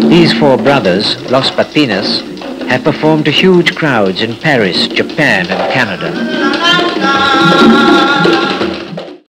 These four brothers, Los Papines, have performed to huge crowds in Paris, Japan and Canada.